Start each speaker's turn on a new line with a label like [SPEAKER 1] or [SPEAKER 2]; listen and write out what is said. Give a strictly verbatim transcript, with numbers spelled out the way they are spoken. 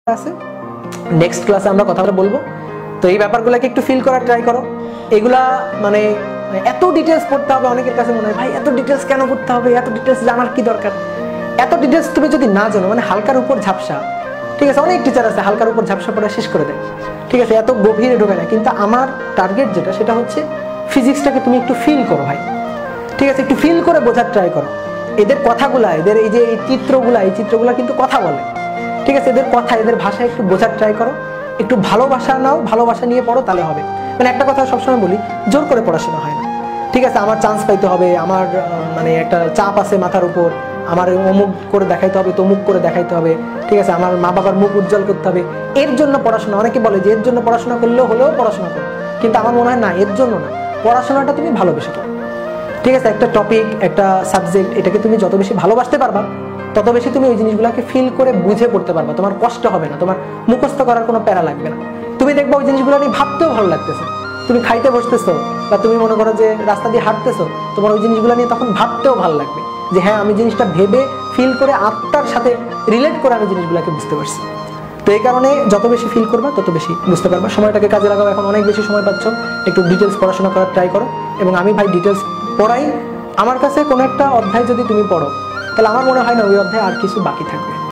[SPEAKER 1] আছে নেক্সট ক্লাসে আমরা কথা বলবো। তো এই ব্যাপারগুলোকে একটু ফিল করার ট্রাই করো। এগুলা মানে এত ডিটেলস পড়তে হবে, অনেকের কাছে মনে হয় ভাই এত ডিটেলস কেন পড়তে হবে, এত ডিটেলস জানার কি দরকার। এত ডিটেলস তুমি যদি না জানো, মানে হালকার উপর ঝাপসা, ঠিক আছে, অনেক টিচার আছে হালকার উপর ঝাপসা পড়া শেষ করে দেয়, ঠিক আছে, এত গভীরে ঢোকে না। কিন্তু আমার টার্গেট যেটা, সেটা হচ্ছে ফিজিক্সটাকে তুমি একটু ফিল করো ভাই, ঠিক আছে, একটু ফিল করে বোঝার ট্রাই করো। এদের কথাগুলা, এদের এই যে এই চিত্রগুলা, এই চিত্রগুলা কিন্তু কথা বলে, ঠিক আছে, এদের কথা, এদের ভাষা একটু বোঝার ট্রাই করো, একটু ভালোবাসা নাও, ভালোবাসা নিয়ে পড়ো, তাহলে হবে। মানে একটা কথা সবসময় বলি, জোর করে পড়াশোনা হয় না, ঠিক আছে। আমার চান্স পাইতে হবে, আমার মানে একটা চাপ আছে মাথার উপর, আমার অমুক করে দেখাইতে হবে, তমুক করে দেখাইতে হবে, ঠিক আছে, আমার মা বাবার মুখ উজ্জ্বল করতে হবে, এর জন্য পড়াশোনা। অনেকে বলে যে এর জন্য পড়াশোনা করলেও হলেও পড়াশোনা করো, কিন্তু আমার মনে হয় না, এর জন্য না, পড়াশোনাটা তুমি ভালোবেসে করো, ঠিক আছে। একটা টপিক, একটা সাবজেক্ট, এটাকে তুমি যত বেশি ভালোবাসতে পারবা, তত বেশি তুমি ওই জিনিসগুলোকে ফিল করে বুঝে পড়তে পারবা। তোমার কষ্ট হবে না, তোমার মুখস্থ করার কোনো প্যারা লাগবে না। তুমি দেখবা ওই জিনিসগুলো নিয়ে ভাবতেও ভালো লাগতেছে। তুমি খাইতে বসতেছো বা তুমি মনে করো যে রাস্তা দিয়ে হাঁটতেছো, তোমার ওই জিনিসগুলো নিয়ে তখন ভাবতেও ভালো লাগবে যে হ্যাঁ, আমি জিনিসটা ভেবে ফিল করে আত্মার সাথে রিলেট করে আমি জিনিসগুলোকে বুঝতে পারছি। তো এই কারণে যত বেশি ফিল করবা তত বেশি বুঝতে পারবা। সময়টাকে কাজে লাগাও, এখন অনেক বেশি সময় পাচ্ছ, একটু ডিটেলস পড়াশোনা করার ট্রাই করো। এবং আমি ভাই ডিটেলস পড়াই। আমার কাছে কোনো একটা অধ্যায় যদি তুমি পড়ো, তাহলে আমার মনে হয় না ওই অধ্যায়ে আর কিছু বাকি থাকবে।